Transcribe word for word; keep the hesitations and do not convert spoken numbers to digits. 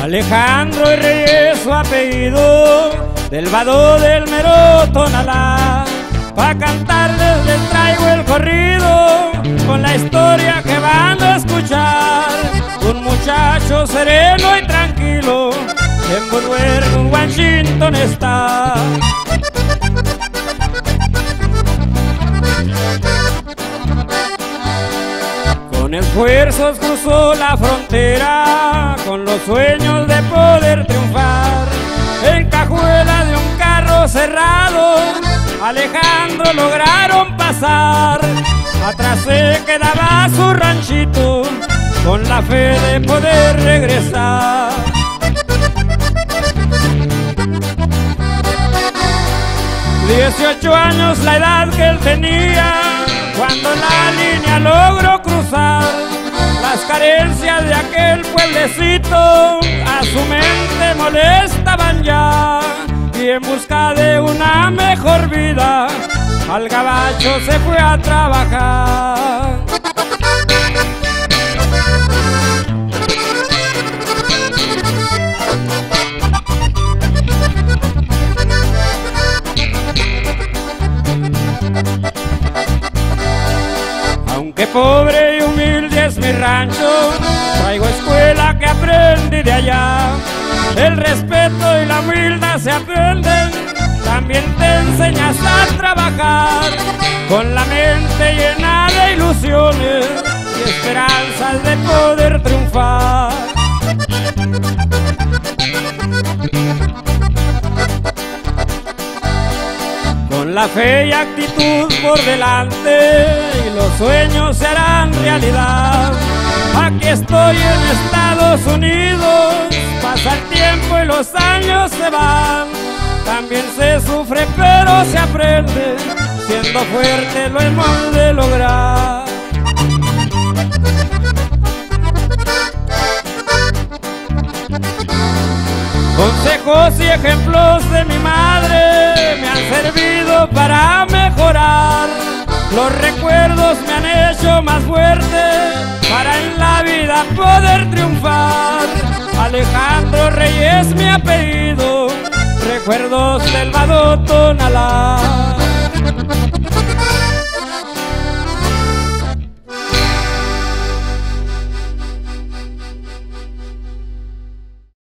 Alejandro Reyes su apellido, del vado del mero Tonalá. Pa' cantarles les traigo el corrido, con la historia que van a escuchar. Un muchacho sereno y tranquilo, en Woodward, Washington está. Con esfuerzos cruzó la frontera, con los sueños de poder triunfar. En cajuela de un carro cerrado, Alejandro lograron pasar. Atrás se quedaba su ranchito, con la fe de poder regresar. Dieciocho años la edad que él tenía, cuando la línea logró cruzar. Las carencias de aquel pueblecito a su mente molestaban ya, y en busca de una mejor vida al gabacho se fue a trabajar. Aunque pobre y humilde es mi rancho, traigo escuela que aprendí de allá. El respeto y la humildad se aprenden, también te enseñas a trabajar, con la mente llena de ilusiones y esperanzas de poder triunfar. Con la fe y actitud por delante, y los sueños se harán realidad. Aquí estoy en Estados Unidos, pasa el tiempo y los años se van. También se sufre pero se aprende, siendo fuerte lo hemos de lograr. Consejos y ejemplos de mi madre me han servido para mejorar. Los recuerdos me han hecho más fuerte para en la vida poder triunfar. Alejandro Reyes mi apellido, recuerdos del vado Tonalá.